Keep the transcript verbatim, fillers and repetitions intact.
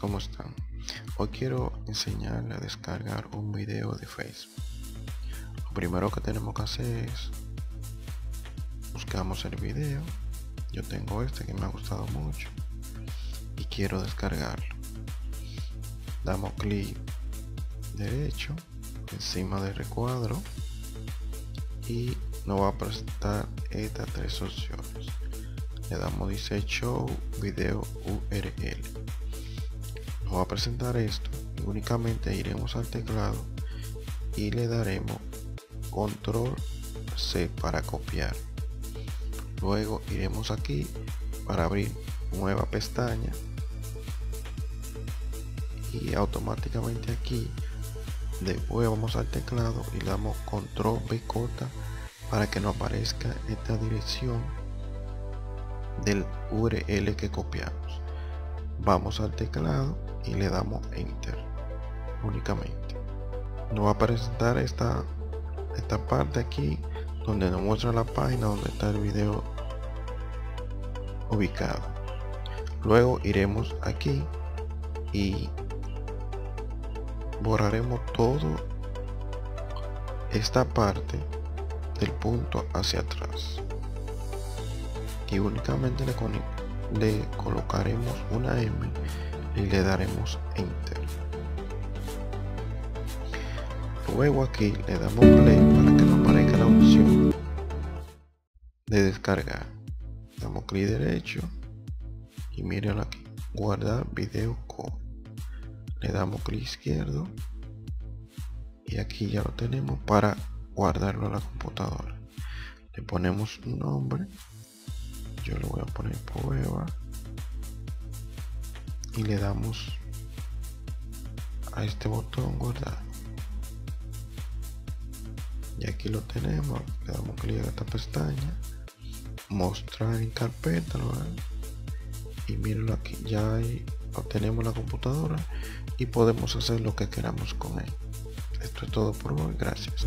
¿cómo están? Hoy quiero enseñarles a descargar un video de Facebook. Lo primero que tenemos que hacer es buscamos el video. Yo tengo este que me ha gustado mucho y quiero descargarlo. Damos clic derecho encima del recuadro y nos va a presentar estas tres opciones. Le damos dice Show Video U R L. Nos va a presentar esto y únicamente iremos al teclado y le daremos Control C para copiar. Luego iremos aquí para abrir nueva pestaña y automáticamente aquí después vamos al teclado y le damos Control B corta para que nos aparezca esta dirección del U R L que copiamos. Vamos al teclado y le damos Enter únicamente. Nos va a presentar esta esta parte aquí donde nos muestra la página donde está el video ubicado. Luego iremos aquí y borraremos todo esta parte del punto hacia atrás y únicamente le, le colocaremos una M y le daremos Enter. Luego aquí le damos play para que nos aparezca la opción de descargar. Damos clic derecho y miren aquí, guardar video como. Le damos clic izquierdo y aquí ya lo tenemos para guardarlo a la computadora. Le ponemos un nombre, yo le voy a poner prueba y le damos a este botón guardar. Y aquí lo tenemos, le damos clic a esta pestaña, mostrar en carpeta, ¿no? Y mírenlo aquí, ya ahí lo tenemos en la computadora y podemos hacer lo que queramos con él. Esto es todo por hoy, gracias.